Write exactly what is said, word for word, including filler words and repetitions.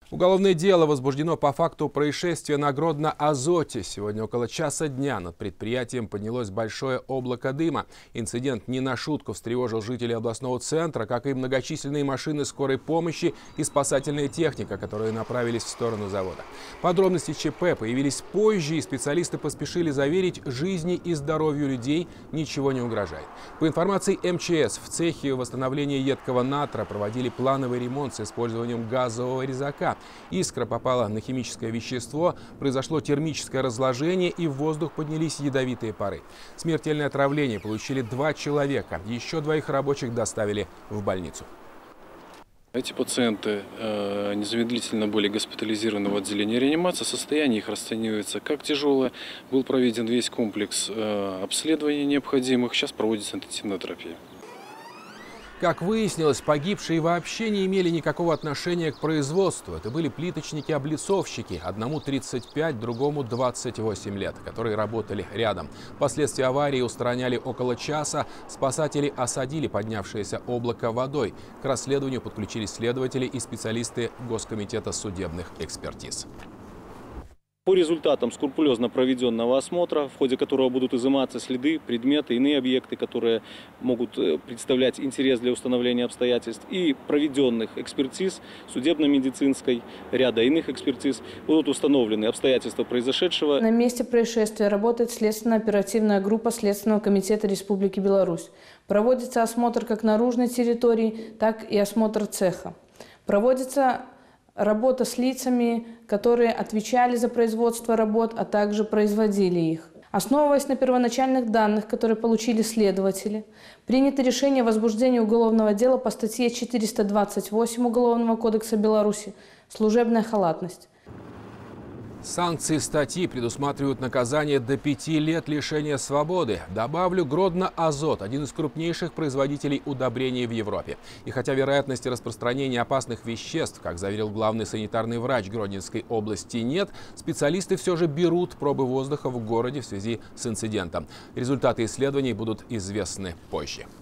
Уголовное дело возбуждено по факту происшествия на Гродно-Азоте. Сегодня около часа дня над предприятием поднялось большое облако дыма. Инцидент не на шутку встревожил жителей областного центра, как и многочисленные машины скорой помощи и спасательная техника, которые направились в сторону завода. Подробности ЧП появились позже, и специалисты поспешили заверить, жизни и здоровью людей ничего не угрожает. По информации эм че эс, в цехе восстановления едкого натра проводили плановый ремонт с использованием газового резака. Искра попала на химическое вещество, произошло термическое разложение, и в воздух поднялись ядовитые пары. Смертельное отравление получили два человека. Еще двоих рабочих доставили в больницу. Эти пациенты э, незамедлительно были госпитализированы в отделении реанимации. Состояние их расценивается как тяжелое. Был проведен весь комплекс э, обследований необходимых. Сейчас проводится интенсивная терапия. Как выяснилось, погибшие вообще не имели никакого отношения к производству. Это были плиточники-облицовщики. Одному тридцать пять, другому двадцать восемь лет, которые работали рядом. Последствия аварии устраняли около часа. Спасатели осадили поднявшееся облако водой. К расследованию подключились следователи и специалисты Госкомитета судебных экспертиз. По результатам скрупулезно проведенного осмотра, в ходе которого будут изыматься следы, предметы, иные объекты, которые могут представлять интерес для установления обстоятельств, и проведенных экспертиз судебно-медицинской, ряда иных экспертиз, будут установлены обстоятельства произошедшего. На месте происшествия работает следственно-оперативная группа Следственного комитета Республики Беларусь. Проводится осмотр как наружной территории, так и осмотр цеха. Проводится работа с лицами, которые отвечали за производство работ, а также производили их. Основываясь на первоначальных данных, которые получили следователи, принято решение о возбуждении уголовного дела по статье четыреста двадцать восемь Уголовного кодекса Беларуси «Служебная халатность». Санкции статьи предусматривают наказание до пяти лет лишения свободы. Добавлю, Гродно-Азот – один из крупнейших производителей удобрений в Европе. И хотя вероятности распространения опасных веществ, как заверил главный санитарный врач Гродненской области, нет, специалисты все же берут пробы воздуха в городе в связи с инцидентом. Результаты исследований будут известны позже.